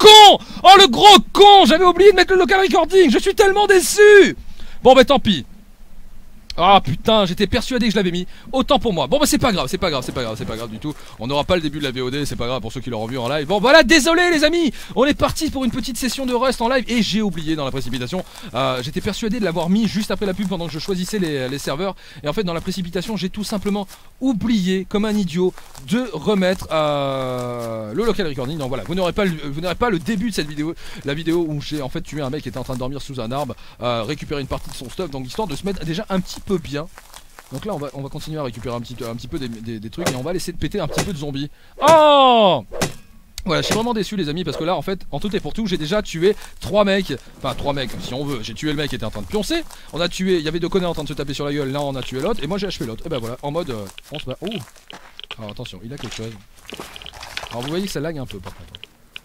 con! Oh le gros con! J'avais oublié de mettre le local recording! Je suis tellement déçu! Bon bah tant pis. Ah putain, j'étais persuadé que je l'avais mis. Autant pour moi. Bon bah c'est pas grave, c'est pas grave du tout. On n'aura pas le début de la VOD, c'est pas grave pour ceux qui l'auront vu en live. Bon voilà, désolé les amis. On est parti pour une petite session de Rust en live. Et j'ai oublié dans la précipitation. J'étais persuadé de l'avoir mis juste après la pub pendant que je choisissais les serveurs. Et en fait dans la précipitation j'ai tout simplement oublié comme un idiot de remettre le local recording. Donc voilà, vous n'aurez pas le début de cette vidéo. La vidéo où j'ai en fait tué un mec qui était en train de dormir sous un arbre, récupérer une partie de son stuff. Donc histoire de se mettre déjà un petit peu bien. Donc là on va continuer à récupérer un petit peu des trucs. Et on va laisser de péter un petit peu de zombies. Oh voilà, je suis vraiment déçu les amis parce que là en fait en tout et pour tout j'ai déjà tué 3 mecs. Enfin 3 mecs si on veut. J'ai tué le mec qui était en train de pioncer. On a tué, il y avait 2 connards en train de se taper sur la gueule. Là on a tué l'autre et moi j'ai achevé l'autre. Et ben voilà, en mode on se bat. Oh. Alors attention, il a quelque chose. Alors vous voyez que ça lag un peu par contre.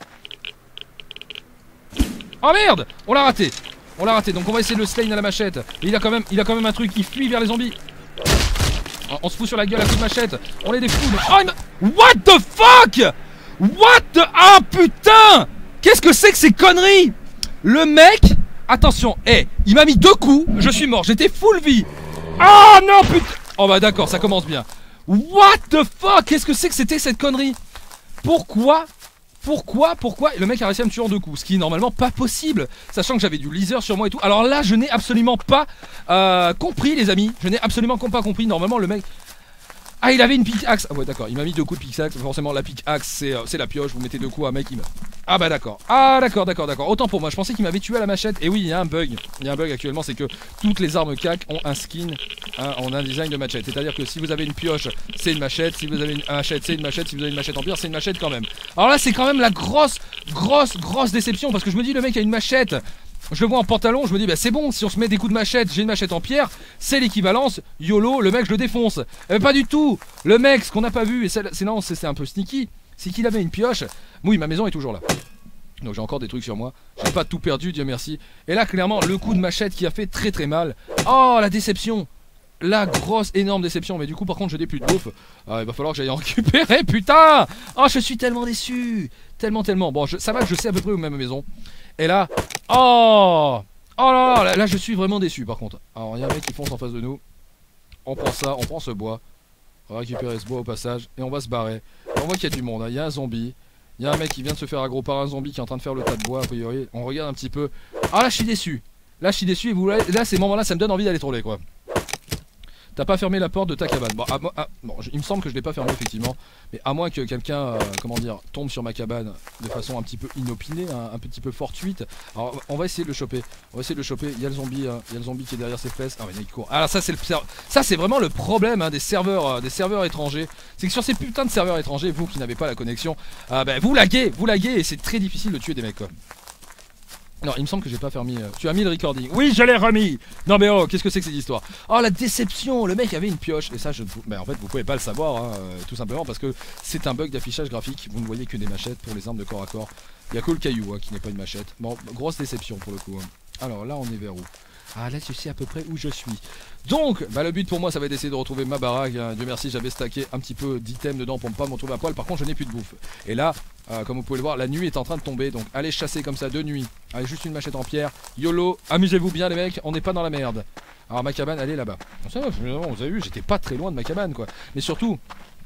Oh merde, on l'a raté. On l'a raté, donc on va essayer de le slain à la machette. Et il a quand même un truc qui fuit vers les zombies. On se fout sur la gueule à coups de machette. On est des fous. Oh, what the fuck? What the... Ah putain! Qu'est-ce que c'est que ces conneries? Le mec... Attention, il m'a mis 2 coups. Je suis mort, j'étais full vie. Ah non putain. Oh bah d'accord, ça commence bien. What the fuck? Qu'est-ce que c'est que c'était cette connerie? Pourquoi le mec a réussi à me tuer en 2 coups? Ce qui est normalement pas possible, sachant que j'avais du laser sur moi et tout. Alors là je n'ai absolument pas compris les amis. Je n'ai absolument pas compris. Normalement le mec... Ah il avait une pickaxe. Ah ouais d'accord, il m'a mis 2 coups de pickaxe. Forcément la pickaxe c'est la pioche. Vous mettez 2 coups à un mec il meurt. Ah bah d'accord. Ah d'accord. Autant pour moi, je pensais qu'il m'avait tué à la machette. Et oui il y a un bug. Il y a un bug actuellement, c'est que toutes les armes CAC ont un skin, ont un design de machette. C'est à dire que si vous avez une pioche c'est une machette. Si vous avez une machette c'est une machette. Si vous avez une machette en pierre c'est une machette quand même. Alors là c'est quand même la grosse déception. Parce que je me dis le mec a une machette. Je le vois en pantalon, je me dis bah c'est bon, si on se met des coups de machette, j'ai une machette en pierre, c'est l'équivalence, YOLO, le mec je le défonce. Pas du tout. Le mec, ce qu'on n'a pas vu, et c'est un peu sneaky, c'est qu'il avait une pioche. Oui, ma maison est toujours là. Donc j'ai encore des trucs sur moi, j'ai pas tout perdu, Dieu merci. Et là clairement le coup de machette qui a fait très mal. Oh la déception. La grosse énorme déception. Mais du coup par contre je n'ai plus de bouffe. Il va falloir que j'aille en récupérer. Putain. Oh je suis tellement déçu. Tellement. Bon ça va, je sais à peu près où est ma maison. Et là, oh là je suis vraiment déçu par contre. Alors il y a un mec qui fonce en face de nous. On prend ça, on prend ce bois. On va récupérer ce bois au passage et on va se barrer. Et on voit qu'il y a du monde, il y a un zombie. Il y a un mec qui vient de se faire aggro par un zombie qui est en train de faire le tas de bois a priori. On regarde un petit peu. Ah là je suis déçu. Là et vous là ces moments là ça me donne envie d'aller troller quoi. T'as pas fermé la porte de ta cabane. Bon, il me semble que je l'ai pas fermé effectivement. Mais à moins que quelqu'un, tombe sur ma cabane de façon un petit peu inopinée, un petit peu fortuite. Alors on va essayer de le choper. Il y a le zombie, qui est derrière ses fesses. Ah ouais, il court. Alors ça c'est vraiment le problème des serveurs étrangers. C'est que sur ces putains de serveurs étrangers, vous qui n'avez pas la connexion, vous laguez et c'est très difficile de tuer des mecs quoi. Non, il me semble que j'ai pas fermé. Tu as mis le recording. Oui, je l'ai remis. Non mais oh, qu'est-ce que c'est que cette histoire? Oh la déception. Le mec avait une pioche. Et ça, en fait, vous pouvez pas le savoir, tout simplement parce que c'est un bug d'affichage graphique. Vous ne voyez que des machettes pour les armes de corps à corps. Il y a que le caillou qui n'est pas une machette. Bon, grosse déception pour le coup. Alors là, on est vers où? Ah là, je sais à peu près où je suis. Donc, le but pour moi, ça va être d'essayer de retrouver ma baraque. Dieu merci, j'avais stacké un petit peu d'items dedans pour ne pas me retrouver à poil. Par contre, je n'ai plus de bouffe. Et là, comme vous pouvez le voir, la nuit est en train de tomber. Donc, allez chasser comme ça de nuit. Allez, juste une machette en pierre. YOLO, amusez-vous bien, les mecs. On n'est pas dans la merde. Alors, ma cabane, elle est là-bas. Vous avez vu, j'étais pas très loin de ma cabane, quoi. Mais surtout,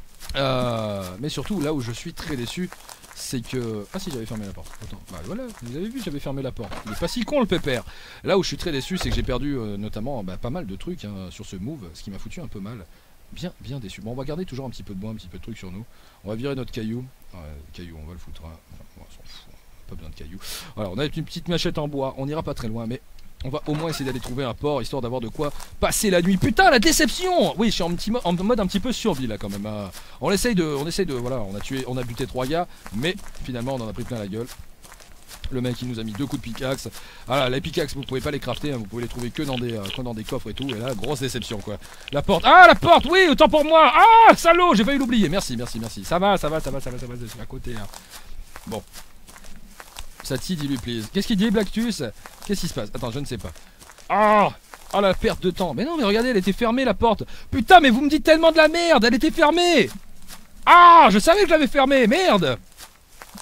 là où je suis très déçu, c'est que... Ah si, j'avais fermé la porte. Attends, voilà, vous avez vu, j'avais fermé la porte. Il est pas si con le pépère. Là où je suis très déçu, c'est que j'ai perdu notamment pas mal de trucs sur ce move, ce qui m'a foutu un peu mal. Bien déçu. Bon, on va garder toujours un petit peu de bois, un petit peu de trucs sur nous. On va virer notre caillou. Caillou, on va le foutre. Enfin, on s'en fout. Pas besoin de caillou. Voilà, on a une petite machette en bois. On ira pas très loin, mais... On va au moins essayer d'aller trouver un port, histoire d'avoir de quoi passer la nuit. Putain, la déception! Oui, je suis en mode un petit peu survie là quand même. On essaye de, voilà, on a buté 3 gars, mais finalement on en a pris plein la gueule. Le mec il nous a mis 2 coups de pickaxe. Voilà, les pickaxes vous pouvez pas les crafter, vous pouvez les trouver que dans des coffres et tout. Et là, grosse déception quoi. La porte, la porte, oui, autant pour moi. Ah, salaud, j'ai failli l'oublier. Merci. Ça va, c'est à côté. Bon. Ça dis-lui please. Qu'est-ce qu'il dit Blactus? Qu'est-ce qui se passe? Attends, je ne sais pas. Oh la perte de temps. Mais non mais regardez, elle était fermée la porte. Putain mais vous me dites tellement de la merde. Elle était fermée. Ah, je savais que je l'avais fermée. Merde.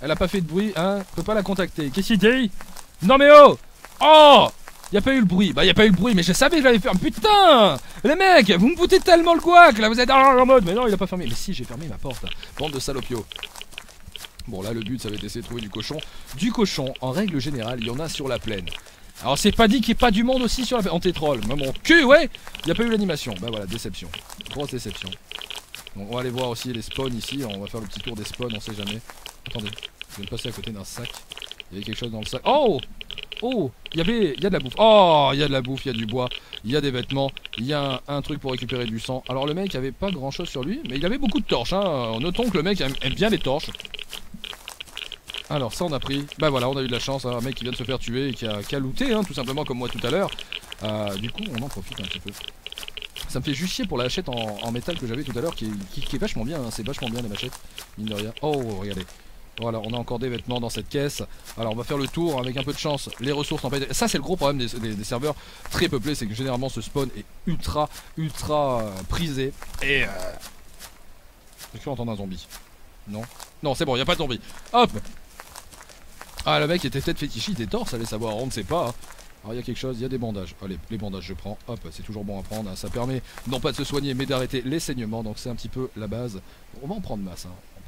Elle a pas fait de bruit, hein. On peut pas la contacter. Qu'est-ce qu'il dit? Non mais oh! Oh! Y a pas eu le bruit. Bah y a pas eu le bruit, mais je savais que j'allais faire. Putain! Les mecs, vous me foutez tellement le couac là, vous êtes en mode. Mais non, il a pas fermé. Mais si, j'ai fermé ma porte. Bande de salopio. Bon là, le but, ça va être d'essayer de trouver du cochon. Du cochon, en règle générale, il y en a sur la plaine. Alors c'est pas dit qu'il n'y ait pas du monde aussi sur la plaine. En tétrol, mais mon cul, ouais! Y a pas eu l'animation. Bah voilà, déception. Grosse déception. Donc on va aller voir aussi les spawns ici. On va faire le petit tour des spawns, on sait jamais. Attendez, je viens de passer à côté d'un sac. Il y avait quelque chose dans le sac. Oh! Oh! Il y a de la bouffe. Oh! Il y a de la bouffe, il y a du bois, il y a des vêtements, il y a un truc pour récupérer du sang. Alors le mec avait pas grand chose sur lui, mais il avait beaucoup de torches. Hein. Notons que le mec aime bien les torches. Alors ça on a pris. Bah voilà, on a eu de la chance. Hein. Un mec qui vient de se faire tuer et qui a looté, hein, tout simplement comme moi tout à l'heure. Du coup, on en profite un petit peu. Ça me fait juste chier pour la hachette en métal que j'avais tout à l'heure qui est vachement bien, hein. C'est vachement bien la machette, mine de rien. Oh, regardez. Voilà, on a encore des vêtements dans cette caisse. Alors on va faire le tour avec un peu de chance. Les ressources en fait. Ça c'est le gros problème des serveurs très peuplés, c'est que généralement ce spawn est ultra prisé. Et j'ai cru entendre un zombie. Non. Non, c'est bon, il a pas de zombie. Hop. Ah, le mec était peut-être fétichiste des torses, allez savoir, on ne sait pas. Hein. Alors il y a quelque chose, il y a des bandages. Allez, les bandages je prends, hop, c'est toujours bon à prendre, hein. Ça permet non pas de se soigner mais d'arrêter les saignements, donc c'est un petit peu la base. On va en prendre masse, hein.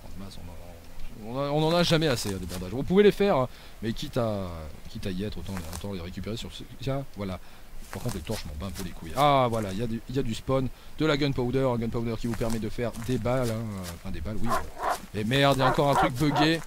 On en a jamais assez, hein, des bandages. Vous pouvez les faire, hein, mais quitte à y être, autant les récupérer sur ce... Tiens, voilà. Par contre les torches m'en bat un peu les couilles. Ah voilà, il y a du spawn, de la gunpowder, un gunpowder qui vous permet de faire des balles, hein. Enfin des balles, oui. Et merde, il y a encore un truc buggé.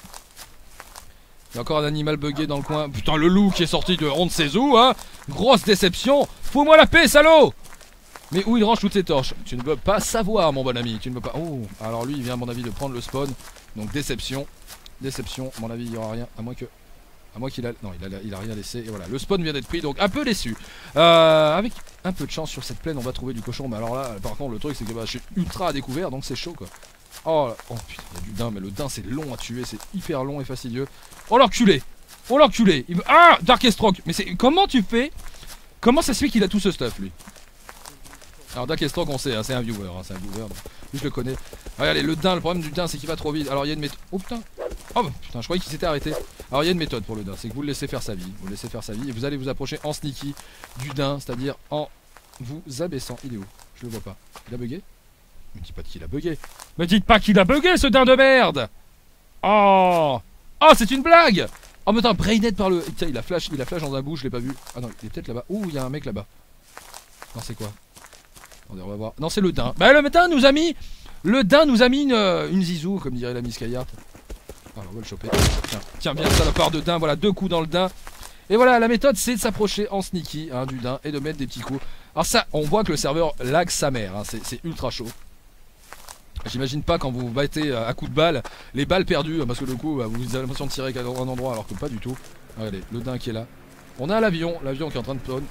Il y a encore un animal buggé dans le coin. Putain, le loup qui est sorti de on ne sait où, hein. Grosse déception. Fous-moi la paix, salaud. Mais où il range toutes ses torches? Tu ne peux pas savoir, mon bon ami. Tu ne peux pas... Oh, alors lui, il vient à mon avis de prendre le spawn. Donc déception. Déception, à mon avis, il n'y aura rien. À moins qu'il a... Non, il a rien laissé. Et voilà, le spawn vient d'être pris, donc un peu déçu. Avec un peu de chance sur cette plaine, on va trouver du cochon. Mais alors là, par contre, le truc, c'est que bah, je suis ultra à découvert, donc c'est chaud, quoi. Oh, oh putain, il y a du daim, mais le daim c'est long à tuer, c'est hyper long et fastidieux. Oh l'enculé! Oh l'enculé! Ah! Darkestroke! Mais c'est. Comment tu fais? Comment ça se fait qu'il a tout ce stuff lui? Alors Darkestroke on sait, hein, c'est un viewer, hein, c'est un viewer, donc lui je le connais. Regardez, le daim, le problème du daim c'est qu'il va trop vite. Alors il y a une méthode. Oh putain! Oh putain, je croyais qu'il s'était arrêté. Alors il y a une méthode pour le daim, c'est que vous le laissez faire sa vie. Vous le laissez faire sa vie et vous allez vous approcher en sneaky du daim, c'est-à-dire en vous abaissant. Il est où? Je le vois pas. Il a bugué? Me dites pas qu'il a bugué. Me dites pas qu'il a bugué ce daim de merde. Oh. Oh c'est une blague. Oh mais attends, brained par le... Tiens, il a flash dans un bout, je l'ai pas vu. Ah non, il est peut-être là-bas. Ouh, il y a un mec là-bas. Non, c'est quoi? Attendez, on va voir. Non, c'est le daim. Bah le daim nous a mis... Le daim nous a mis une zizou, comme dirait l'ami Skyheart. Alors on va le choper. Tiens, viens, salopard de daim. Voilà, 2 coups dans le daim. Et voilà, la méthode c'est de s'approcher en sneaky, hein, du daim et de mettre des petits coups. Alors ça, on voit que le serveur lag sa mère, hein, c'est ultra chaud. J'imagine pas quand vous battez à coups de balles, les balles perdues, parce que le coup, bah, vous avez l'impression de tirer à un endroit alors que pas du tout. Regardez, le daim qui est là. On a l'avion qui est en train de spawn.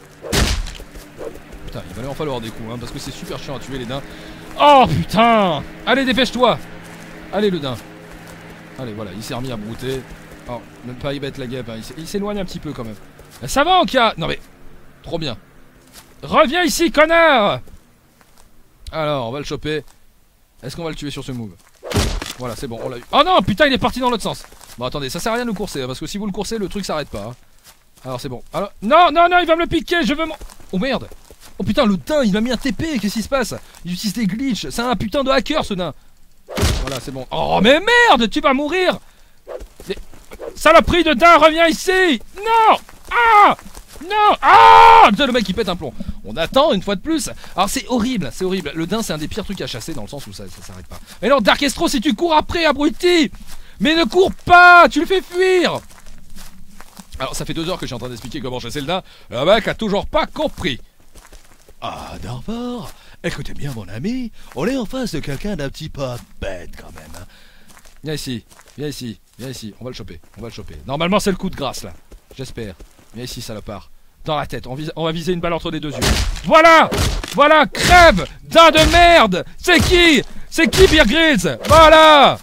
Putain, il va aller en falloir des coups, hein, parce que c'est super chiant à tuer les daims. Oh putain! Allez, dépêche-toi! Allez, le daim. Allez, voilà, il s'est remis à brouter. Oh, même pas il va être la guêpe, hein. Il s'éloigne un petit peu quand même. Ça va, Anka? Non mais, trop bien. Reviens ici, connard! Alors, on va le choper. Est-ce qu'on va le tuer sur ce move? Voilà, c'est bon, on l'a eu. Oh non, putain, il est parti dans l'autre sens. Bon, attendez, ça sert à rien de le courser, hein, parce que si vous le coursez, le truc s'arrête pas. Hein. Alors, c'est bon. Alors, non, non, non, il va me le piquer, je veux mon... Oh merde! Oh putain, le daim, il m'a mis un TP, qu'est-ce qui se passe? Il utilise des glitches, c'est un putain de hacker, ce daim. Voilà, c'est bon. Oh, mais merde, tu vas mourir! Saloperie de daim, reviens ici! Non! Ah! Non! Ah! Le mec il pète un plomb. On attend une fois de plus. Alors c'est horrible, c'est horrible. Le daim c'est un des pires trucs à chasser dans le sens où ça s'arrête pas. Et alors Darkestro, si tu cours après, abruti! Mais ne cours pas! Tu le fais fuir! Alors ça fait 2 heures que je suis en train d'expliquer comment chasser le daim. Le mec a toujours pas compris. Ah d'abord, écoutez bien mon ami, on est en face de quelqu'un d'un petit peu bête quand même. Hein. Viens ici, viens ici, viens ici. On va le choper, on va le choper. Normalement c'est le coup de grâce là. J'espère. Viens ici salopard. Dans la tête, on va viser une balle entre les 2 yeux. Voilà! Voilà, crève! Daim de merde! C'est qui? C'est qui Bear Grylls? Voilà!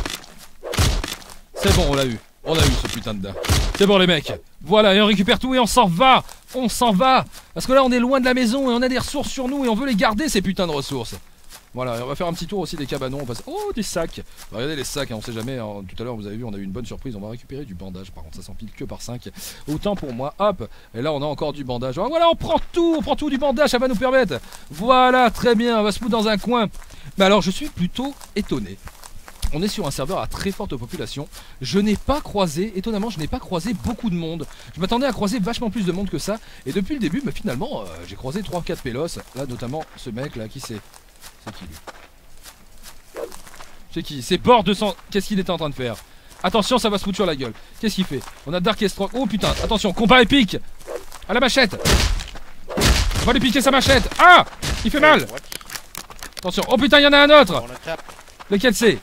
C'est bon, on l'a eu. On a eu ce putain de daim. C'est bon les mecs. Voilà, et on récupère tout et on s'en va. On s'en va. Parce que là on est loin de la maison et on a des ressources sur nous et on veut les garder ces putains de ressources. Voilà, et on va faire un petit tour aussi des cabanons. On passe... Oh, des sacs. Regardez les sacs, hein, on sait jamais. Hein. Tout à l'heure, vous avez vu, on a eu une bonne surprise. On va récupérer du bandage. Par contre, ça s'empile que par 5. Autant pour moi. Hop. Et là, on a encore du bandage. Oh, voilà, on prend tout du bandage. Ça va nous permettre. Voilà, très bien. On va se foutre dans un coin. Mais alors, je suis plutôt étonné. On est sur un serveur à très forte population. Je n'ai pas croisé, étonnamment, je n'ai pas croisé beaucoup de monde. Je m'attendais à croiser vachement plus de monde que ça. Et depuis le début, bah, finalement, j'ai croisé 3-4 pélos. Là, notamment, ce mec là, qui c'est. C'est qui lui? C'est qui? C'est Bord 200. Qu'est-ce qu'il était en train de faire? Attention, ça va se foutre sur la gueule. Qu'est-ce qu'il fait? On a Dark Stroke. Oh putain, attention, combat épique. À la machette. On va lui piquer sa machette. Ah! Il fait mal. Attention. Oh putain, il y en a un autre. Lequel c'est?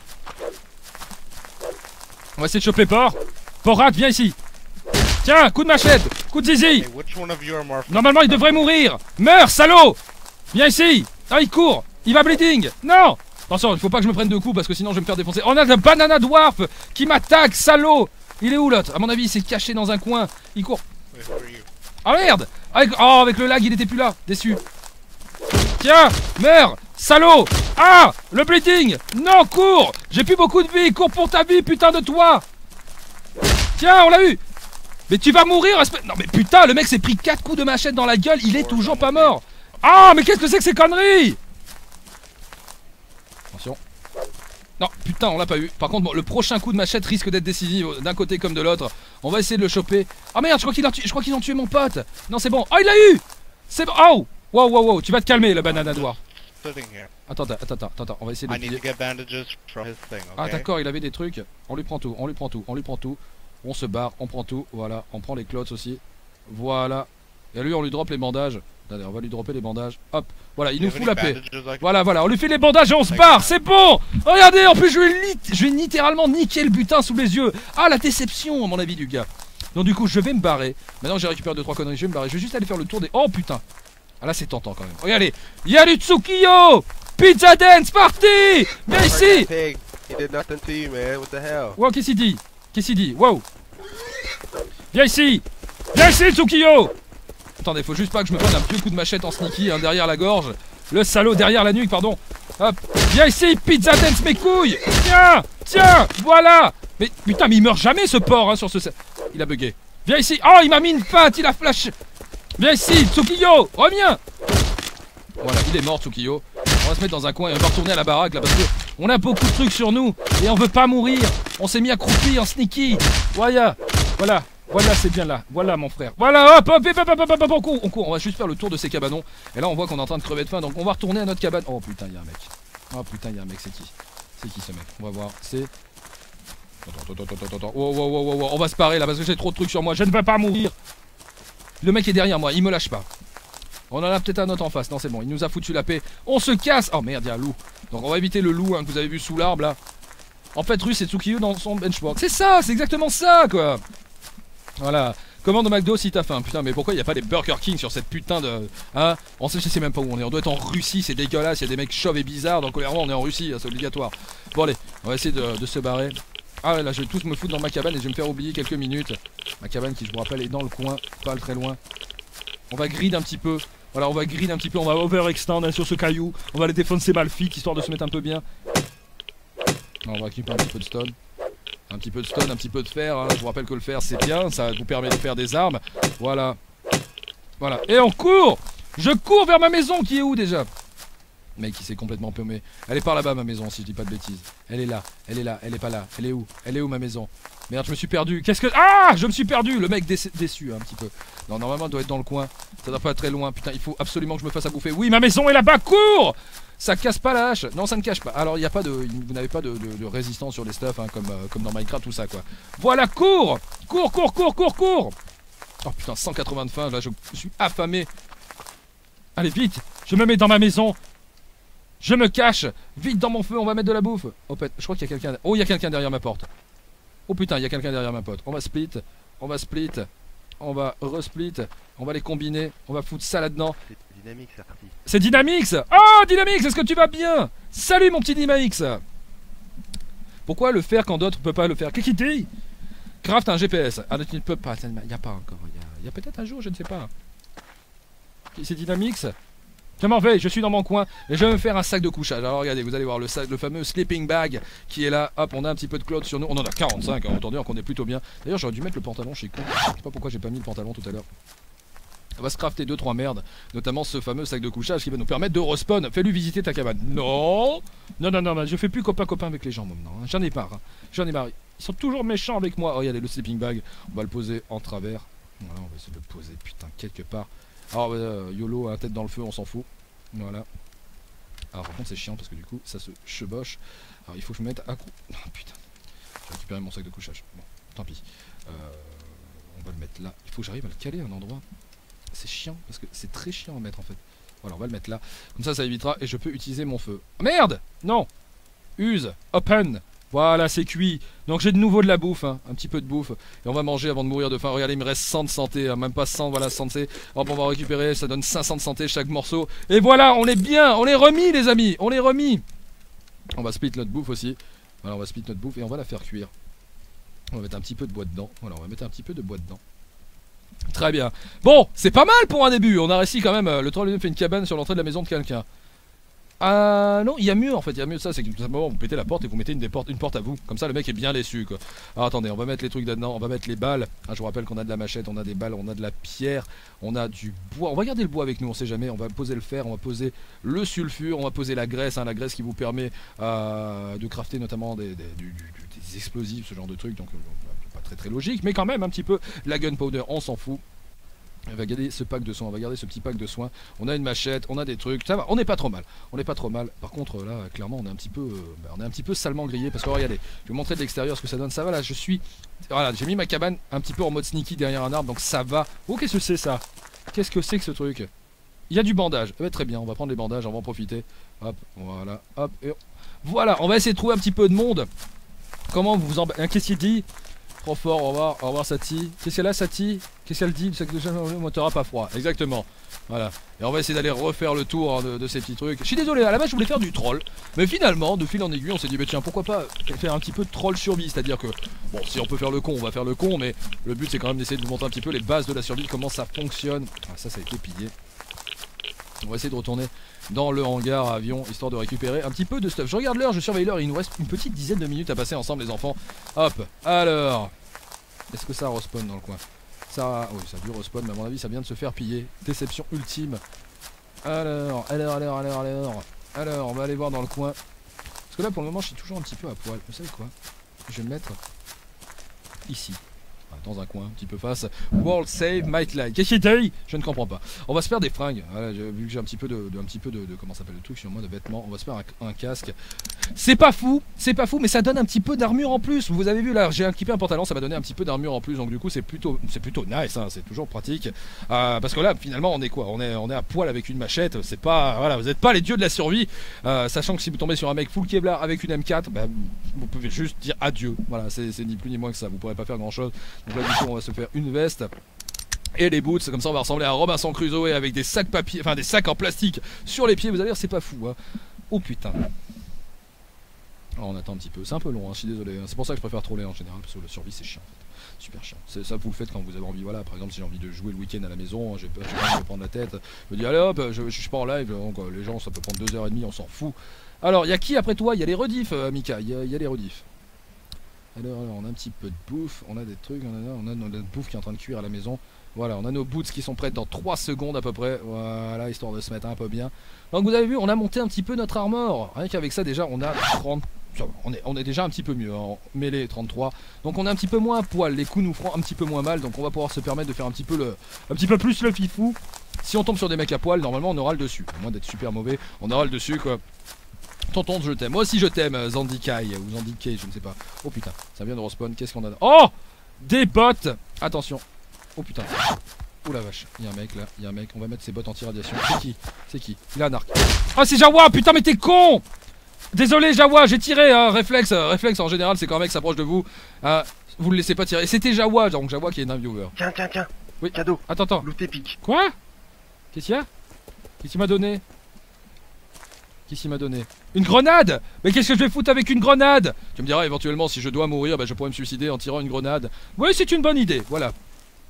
On va essayer de choper Port. Porrat, viens ici. Tiens, coup de machette. Coup de zizi. Normalement, il devrait mourir. Meurs, salaud. Viens ici. Ah, il court. Il va bleeding. Non. Attention, il faut pas que je me prenne deux coups parce que sinon je vais me faire défoncer. On a le banana dwarf qui m'attaque, salaud. Il est où l'autre? À mon avis, il s'est caché dans un coin. Il court. Ah merde. Avec le lag, il était plus là. Déçu. Tiens, meurs, salaud. Ah, le bleeding. Non, cours. J'ai plus beaucoup de vie. Cours pour ta vie, putain de toi. Tiens, on l'a eu. Mais tu vas mourir, espèce... Non mais putain, le mec s'est pris 4 coups de machette dans la gueule. Il est toujours pas mort. Ah, mais qu'est-ce que c'est que ces conneries? Attention. Non, putain, on l'a pas eu. Par contre, bon, le prochain coup de machette risque d'être décisif d'un côté comme de l'autre. On va essayer de le choper. Ah merde, je crois qu'ils ont tué mon pote. Non, c'est bon. Oh, il l'a eu. C'est bon. Oh. Wow. Tu vas te calmer, le banana noir. Attends, on va essayer de le plier. Ah d'accord, il avait des trucs. On lui prend tout. On se barre, on prend tout. Voilà, on prend les clots aussi. Voilà. Et à lui, on lui drop les bandages. Attendez, on va lui dropper les bandages. Hop, voilà, il nous fout la paix. Voilà, on lui fait les bandages et on se barre, c'est bon. Regardez, en plus je vais littéralement niquer le butin sous les yeux. Ah, la déception à mon avis du gars. Donc du coup, je vais me barrer. Maintenant j'ai récupéré 2-3 conneries, je vais me barrer. Je vais juste aller faire le tour des... Oh putain. Ah là c'est tentant quand même. Regardez, il y a du Tsukiyo. Pizza Dance Party. Viens ici. Wow, qu'est-ce qu'il dit? Wow. Viens ici, Tsukiyo. Attendez, faut juste pas que je me prenne un petit coup de machette en sneaky hein, derrière la gorge. Le salaud derrière la nuque, pardon. Hop, viens ici, Pizza Dance mes couilles. Tiens, voilà. Mais putain, mais il meurt jamais ce porc hein, sur ce... Il a bugué. Viens ici. Oh, il m'a mis une feinte, il a flash. Viens ici, Tsukiyo, reviens. Voilà, il est mort, Tsukiyo. On va se mettre dans un coin et on va retourner à la baraque là parce que on a beaucoup de trucs sur nous et on veut pas mourir. On s'est mis accroupi en sneaky. Voilà, c'est bien là. Voilà mon frère. Voilà, hop, on court. On va juste faire le tour de ces cabanons. Et là on voit qu'on est en train de crever de faim. Donc on va retourner à notre cabane. Oh putain, il y a un mec. Oh putain, il y a un mec, c'est qui? C'est qui ce mec? On va voir. C'est... Attends. Wow. On va se parer là parce que j'ai trop de trucs sur moi. Je ne vais pas mourir. Le mec est derrière moi, il me lâche pas. On en a peut-être un autre en face. Non, c'est bon, il nous a foutu la paix. On se casse. Oh merde, il y a un loup. Donc on va éviter le loup hein, que vous avez vu sous l'arbre là. En fait, Russe et Tsukiyo dans son benchmark. C'est ça, c'est exactement ça quoi. Voilà. Commande au McDo si t'as faim. Putain, mais pourquoi il n'y a pas des Burger King sur cette putain de... Hein? On sait, je sais même pas où on est. On doit être en Russie, c'est dégueulasse. Il y a des mecs chauves et bizarres. Donc clairement, on est en Russie, c'est obligatoire. Bon, allez, on va essayer de se barrer. Ah ouais, là, je vais tous me foutre dans ma cabane et je vais me faire oublier quelques minutes. Ma cabane qui, je vous rappelle, est dans le coin, pas très loin. On va grid un petit peu. Voilà, on va grid un petit peu. On va overextend hein, sur ce caillou. On va aller défoncer Malfik histoire de se mettre un peu bien. On va récupérer un petit peu de stone. Un petit peu de stone, un petit peu de fer, hein. Je vous rappelle que le fer c'est bien, ça vous permet de faire des armes. Voilà. Et on court. Je cours vers ma maison qui est où déjà? Mec il s'est complètement paumé. Elle est par là-bas ma maison si je dis pas de bêtises. Elle est là, elle est pas là. Elle est où ma maison? Merde, je me suis perdu. Qu'est-ce que... Ah, je me suis perdu. Le mec déçu un petit peu. Non, normalement il doit être dans le coin. Ça doit pas être très loin. Putain, il faut absolument que je me fasse à bouffer. Oui, ma maison est là-bas, cours. Ça casse pas la hache. Non, ça ne cache pas. Alors, il n'y a pas de... Vous n'avez pas de résistance sur les stuff, hein, comme dans Minecraft, tout ça, quoi. Voilà, cours. Cours. Oh putain, 180 de faim, là, je suis affamé. Allez, vite. Je me mets dans ma maison. Je me cache. Vite dans mon feu, on va mettre de la bouffe. Oh, je crois qu'il y a quelqu'un... Oh, il y a quelqu'un derrière ma porte. Oh putain, il y a quelqu'un derrière ma porte. On va split. On va resplit. On va les combiner. On va foutre ça là-dedans. C'est Dynamix. Oh Dynamix, est-ce que tu vas bien? Salut mon petit Dynamix. Pourquoi le faire quand d'autres ne peuvent pas le faire? Qu'est-ce qu'il dit? Craft un GPS. Ah tu ne peux pas. Il n'y a pas encore. Il y a peut-être un jour, je ne sais pas. C'est Dynamix. Je m'en vais, je suis dans mon coin et je vais me faire un sac de couchage. Alors regardez, vous allez voir le fameux sleeping bag qui est là. Hop, on a un petit peu de cloth sur nous. On en a 45, hein, entendu, donc on est plutôt bien. D'ailleurs, j'aurais dû mettre le pantalon chez con. Je sais pas pourquoi j'ai pas mis le pantalon tout à l'heure. On va se crafter 2-3 merdes, notamment ce fameux sac de couchage qui va nous permettre de respawn. Fais-lui visiter ta cabane. Non, non, je fais plus copain avec les gens maintenant. Hein. J'en ai marre. J'en ai marre. Ils sont toujours méchants avec moi. Oh, regardez le sleeping bag. On va le poser en travers. Voilà, on va essayer de le poser, putain, quelque part. Alors, YOLO, un tête dans le feu, on s'en fout. Voilà. Alors, par contre, c'est chiant parce que du coup, ça se cheboche. Alors, il faut que je me mette à coup. Oh, putain. J'ai récupéré mon sac de couchage. Bon, tant pis. On va le mettre là. Il faut que j'arrive à le caler à un endroit. C'est chiant parce que c'est très chiant à mettre en fait. Voilà, on va le mettre là. Comme ça évitera et je peux utiliser mon feu. Oh, merde! Non! Use! Open! Voilà, c'est cuit. Donc j'ai de nouveau de la bouffe, hein, un petit peu de bouffe. Et on va manger avant de mourir de faim. Regardez, il me reste 100 de santé, hein, même pas 100, voilà, santé. Hop, on va récupérer, ça donne 500 de santé chaque morceau. Et voilà, on est bien, on est remis les amis, on est remis. On va split notre bouffe aussi. Voilà, on va split notre bouffe et on va la faire cuire. On va mettre un petit peu de bois dedans. Voilà, on va mettre un petit peu de bois dedans. Très bien. Bon, c'est pas mal pour un début. On a réussi quand même. Le troll fait une cabane sur l'entrée de la maison de quelqu'un. Non, il y a mieux en fait. Il y a mieux ça. C'est que tout simplement vous pétez la porte et vous mettez une porte à vous. Comme ça, le mec est bien déçu quoi. Alors attendez, on va mettre les trucs dedans. On va mettre les balles. Ah, je vous rappelle qu'on a de la machette, on a des balles, on a de la pierre, on a du bois. On va garder le bois avec nous. On sait jamais. On va poser le fer, on va poser le sulfure, on va poser la graisse. Hein, la graisse qui vous permet de crafter notamment des explosifs, ce genre de trucs. Donc très logique, mais quand même un petit peu la gunpowder, on s'en fout. On va garder ce pack de soins, on va garder ce petit pack de soins. On a une machette, on a des trucs, ça va, on n'est pas trop mal. On n'est pas trop mal. Par contre là, clairement, on est un petit peu salement grillé parce que regardez, je vais vous montrer de l'extérieur ce que ça donne. Ça va là, voilà, j'ai mis ma cabane un petit peu en mode sneaky derrière un arbre, donc ça va. Oh, qu'est-ce que c'est ça? Qu'est-ce que c'est que ce truc? Il y a du bandage. Eh bien, très bien, on va prendre les bandages, on va en profiter. Hop, voilà, hop, et voilà, on va essayer de trouver un petit peu de monde. Comment vous en... Qu'est-ce qu'il dit? Trop fort, au revoir Sati. Qu'est-ce qu'elle a Sati? Qu'est-ce qu'elle dit? Le moteur a pas froid, exactement. Voilà. Et on va essayer d'aller refaire le tour hein, de ces petits trucs. Je suis désolé, à la base je voulais faire du troll. Mais finalement, de fil en aiguille, on s'est dit, bah tiens, pourquoi pas faire un petit peu de troll survie. C'est-à-dire que, bon, si on peut faire le con, on va faire le con. Mais le but c'est quand même d'essayer de vous montrer un petit peu les bases de la survie, comment ça fonctionne. Ah, ça a été pillé. On va essayer de retourner dans le hangar à avion, histoire de récupérer un petit peu de stuff. Je regarde l'heure, je surveille l'heure, il nous reste une petite dizaine de minutes à passer ensemble les enfants. Hop, alors, est-ce que ça respawn dans le coin? Ça, oui, ça a dû respawn, mais à mon avis ça vient de se faire piller. Déception ultime. Alors, on va aller voir dans le coin. Parce que là pour le moment je suis toujours un petit peu à poil. Vous savez quoi? Je vais me mettre ici. Dans un coin, un petit peu face. World Save Might Lie. Qu'est-ce qu'il dit? Je ne comprends pas. On va se faire des fringues. Voilà, vu que j'ai un petit peu de comment ça s'appelle le truc sur moi de vêtements. On va se faire un casque. C'est pas fou, mais ça donne un petit peu d'armure en plus. Vous avez vu là, j'ai équipé un pantalon, ça m'a donné un petit peu d'armure en plus. Donc du coup, c'est plutôt nice. Hein, c'est toujours pratique. Parce que là, finalement, on est quoi? On est à poil avec une machette. C'est pas, voilà, vous n'êtes pas les dieux de la survie. Sachant que si vous tombez sur un mec full Kevlar avec une M4, bah, vous pouvez juste dire adieu. Voilà, c'est ni plus ni moins que ça. Vous pourrez pas faire grand chose. Donc là du coup on va se faire une veste et les boots, comme ça on va ressembler à Robinson Crusoe avec des sacs papier, enfin des sacs en plastique sur les pieds, vous allez dire c'est pas fou hein. Oh putain. Oh, on attend un petit peu, c'est un peu long, hein, je suis désolé, c'est pour ça que je préfère troller en général, parce que la survie c'est chiant en fait. Super chiant, ça vous le faites quand vous avez envie, voilà, par exemple si j'ai envie de jouer le week-end à la maison, j'ai pas envie de me prendre la tête, je me dis allez hop, je suis pas en live, donc les gens ça peut prendre 2h30, on s'en fout. Alors il y a qui après toi? Il y a les rediffs Mika, il y a les rediffs. Alors, on a un petit peu de bouffe, on a des trucs, on a notre bouffe qui est en train de cuire à la maison. Voilà, on a nos boots qui sont prêtes dans 3 secondes à peu près. Voilà, histoire de se mettre un peu bien. Donc vous avez vu, on a monté un petit peu notre armor. Rien qu'avec ça déjà, on a 30... On est déjà un petit peu mieux, en mêlée 33. Donc on est un petit peu moins à poil, les coups nous feront un petit peu moins mal. Donc on va pouvoir se permettre de faire un petit peu plus le fifou. Si on tombe sur des mecs à poil, normalement on aura le dessus. À moins d'être super mauvais, on aura le dessus quoi. Tonton, je t'aime. Moi aussi je t'aime, Zandikai ou Zandikai, je ne sais pas. Oh putain, ça vient de respawn. Qu'est-ce qu'on a? Oh, des bottes. Attention. Oh putain. Oh la vache. Il y a un mec là. Il y a un mec. On va mettre ses bottes anti-radiation. C'est qui? C'est qui? Il a un arc. Ah, c'est Jawa. Putain, mais t'es con. Désolé, Jawa. J'ai tiré. Hein. Réflexe. Réflexe en général, c'est quand un mec s'approche de vous. Vous le laissez pas tirer. C'était Jawa. Donc Jawa qui est un viewer. Tiens. Oui. Cadeau. Attends. Loot épique. Quoi? Qu'est-ce qu'il y a? Qu'est-ce qu'il m'a donné? Qu'est-ce qu'il m'a donné? Une grenade! Mais qu'est-ce que je vais foutre avec une grenade? Tu me diras éventuellement si je dois mourir, bah, je pourrais me suicider en tirant une grenade. Oui, c'est une bonne idée, voilà.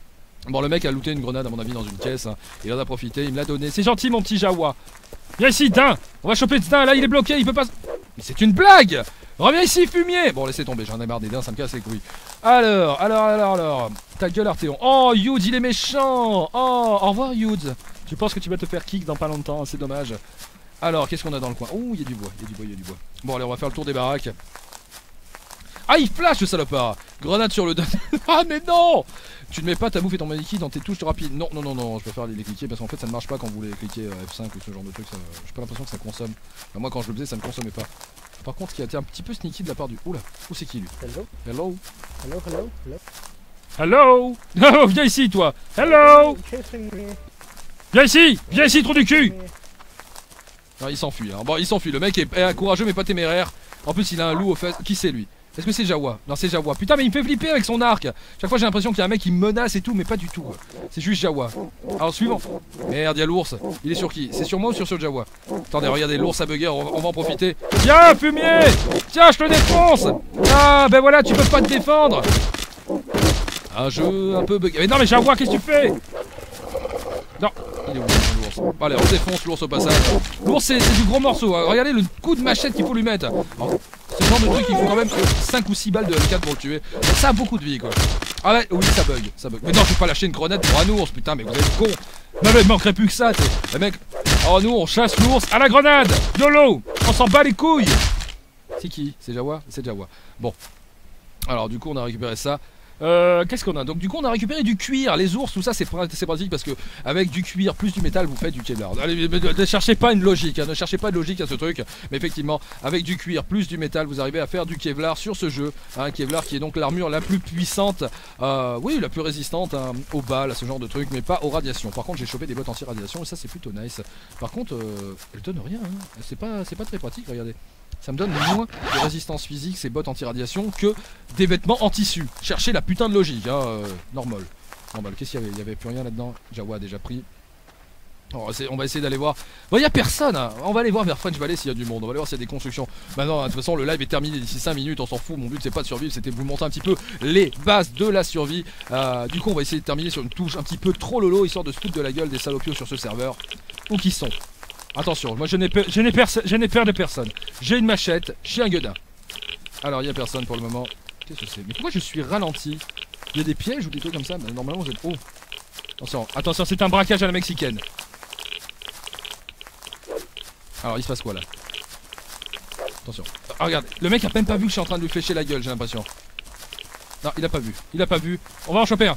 Bon, le mec a looté une grenade à mon avis dans une caisse, hein. Il en a profité, il me l'a donné. C'est gentil mon petit Jawa. Viens ici, Dain. On va choper ce Dain, là il est bloqué, il peut pas... Mais c'est une blague. Reviens ici, fumier. Bon, laissez tomber, j'en ai marre des Dains, ça me casse les couilles. Alors. Ta gueule, Arthéon. Oh, Yudes, il est méchant. Oh, au revoir, Yudes. Je pense que tu vas te faire kick dans pas longtemps, c'est dommage. Alors, qu'est-ce qu'on a dans le coin? Oh, il y a du bois. Bon, allez, on va faire le tour des baraques. Ah, il flash, le salopard. Grenade sur le Dain. Ah, mais non. Tu ne mets pas ta bouffe et ton maniquí dans tes touches rapides. Non, je préfère les cliquer parce qu'en fait ça ne marche pas quand vous les cliquez F5 ou ce genre de truc. J'ai pas l'impression que ça consomme. Enfin, moi quand je le faisais ça ne consommait pas. Par contre, il a été un petit peu sneaky de la part du... Oula, où c'est qui lui? Hello. Oh, viens ici toi. Hello. Viens ici, trou du cul. Non, il s'enfuit. Hein. Bon, il s'enfuit. Le mec est courageux mais pas téméraire. En plus, il a un loup aux fesses. Qui c'est lui? Est-ce que c'est Jawa? Non, c'est Jawa. Putain, mais il me fait flipper avec son arc. Chaque fois, j'ai l'impression qu'il y a un mec qui me menace et tout, mais pas du tout. C'est juste Jawa. Alors, suivant. Merde, il y a l'ours. Il est sur qui? C'est sur moi ou sur Jawa? Attendez, regardez, l'ours a bugué. On va en profiter. Tiens, fumier. Tiens, je te défonce. Ah, ben voilà, tu peux pas te défendre. Un jeu un peu bugué. Mais non, mais Jawa, qu'est-ce que tu fais? Non, il est où l'ours? Allez, on défonce l'ours au passage. L'ours, c'est du gros morceau. Hein. Regardez le coup de machette qu'il faut lui mettre. Alors, c'est le genre de truc il faut quand même 5 ou 6 balles de M4 pour le tuer. Ça a beaucoup de vie quoi. Ah ouais, oui ça bug. Mais non je vais pas lâcher une grenade pour un ours, putain mais vous êtes con. Non mais il manquerait plus que ça t'sais. Les mecs. Oh nous on chasse l'ours à la grenade. YOLO. On s'en bat les couilles. C'est qui? C'est Jawa? C'est Jawa. Bon. Alors du coup on a récupéré ça. Qu'est-ce qu'on a? Donc du coup on a récupéré du cuir, les ours, tout ça c'est pratique parce que avec du cuir plus du métal vous faites du Kevlar. Allez, ne cherchez pas une logique, hein, ne cherchez pas de logique à ce truc, mais effectivement avec du cuir plus du métal vous arrivez à faire du Kevlar sur ce jeu, hein, Kevlar qui est donc l'armure la plus puissante, oui la plus résistante hein, aux balles, à ce genre de truc, mais pas aux radiations. Par contre j'ai chopé des bottes anti-radiation et ça c'est plutôt nice. Par contre elles donnent rien, hein. C'est pas très pratique, regardez. Ça me donne moins de résistance physique ces bottes anti-radiation que des vêtements en tissu. Cherchez la putain de logique, hein, normal. Qu'est-ce qu'il y avait? Il y avait plus rien là-dedans. Jawa a déjà pris. Alors, on va essayer d'aller voir. Bon, il y a personne, hein. On va aller voir vers French Valley s'il y a du monde. On va aller voir s'il y a des constructions. Maintenant, de toute façon, le live est terminé d'ici 5 minutes. On s'en fout. Mon but, c'est pas de survivre, c'était de vous montrer un petit peu les bases de la survie. Du coup, on va essayer de terminer sur une touche un petit peu trop lolo, histoire de se foutre de la gueule des salopios sur ce serveur. Où qu'ils sont? Attention, moi je n'ai peur de personne. J'ai une machette, j'ai un gueudin. Alors il n'y a personne pour le moment. Qu'est-ce que c'est? Mais pourquoi je suis ralenti? Il y a des pièges ou des trucs comme ça? Mais normalement j'ai... Oh. Attention, c'est un braquage à la mexicaine. Alors il se passe quoi là? Attention. Ah, regarde, le mec a même pas vu que je suis en train de lui flécher la gueule, j'ai l'impression. Non, il a pas vu. On va en choper un.